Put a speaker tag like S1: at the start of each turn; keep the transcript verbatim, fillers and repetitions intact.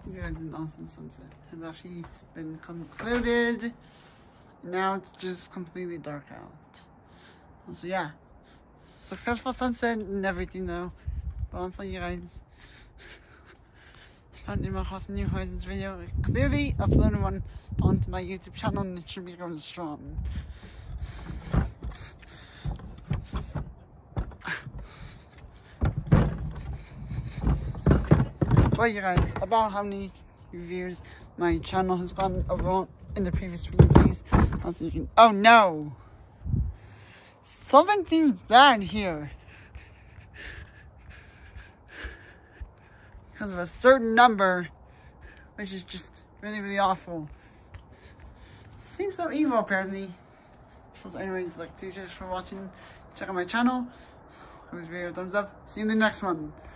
S1: You guys, an awesome sunset has actually been concluded. Now it's just completely dark out. So yeah, successful sunset and everything though. But honestly, you guys, found Animal Crossing New Horizons video. Clearly uploaded one onto my YouTube channel and it should be going strong. Well, you guys, about how many reviews my channel has gotten overall in the previous twenty days. I was thinking, oh no! Something seems bad here. Because of a certain number, which is just really, really awful. Seems so evil, apparently. So anyways, like, thanks for watching. Check out my channel. Give this video a thumbs up. See you in the next one.